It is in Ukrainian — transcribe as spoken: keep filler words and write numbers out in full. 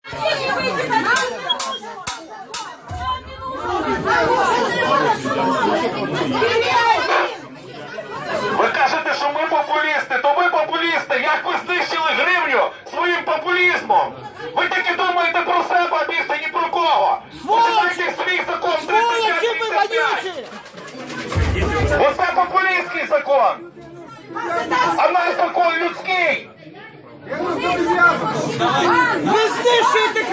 Ви кажете, що ми популісти, то ви популісти. Як ви знищили гривню своїм популізмом? Ви тільки думаєте про себе, а більше ні про кого. Почитайте свій закон тридцять п'ять. Оце популістський закон. А наш закон людський. Ви знищуєте